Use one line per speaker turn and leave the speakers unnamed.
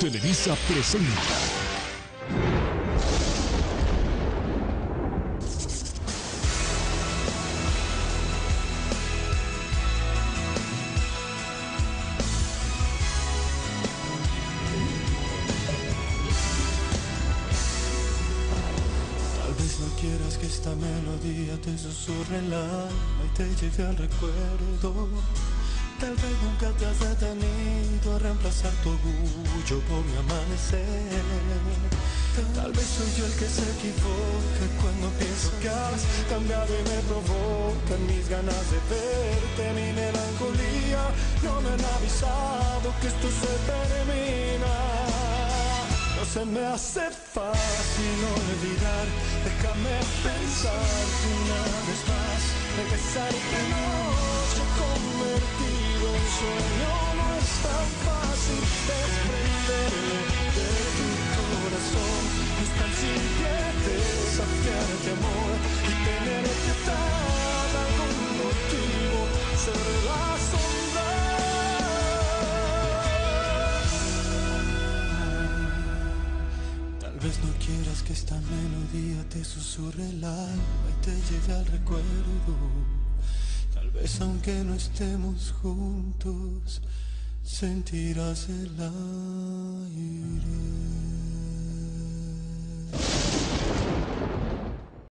Televisa presenta.
Tal vez no quieras que esta melodía te susurre el alma y te lleve al recuerdo. Tal vez nunca te has detenido a reemplazar tu orgullo por mi amanecer. Tal vez soy yo el que se equivoca cuando pienso que has cambiado y me provocan mis ganas de verte. Mi melancolía, no me han avisado que esto se termina. No se me hace fácil olvidar. Déjame pensar que una vez más regresar de noche convertido en sueño. No es tan fácil desprenderme de tu corazón. No es tan simple desafiarte, amor, y tenerte tan algún motivo, ser la sombra. Tal vez no quieras que esta melodía te susurre el alma y te lleve al recuerdo. Tal vez aunque no estemos juntos, sentirás el aire.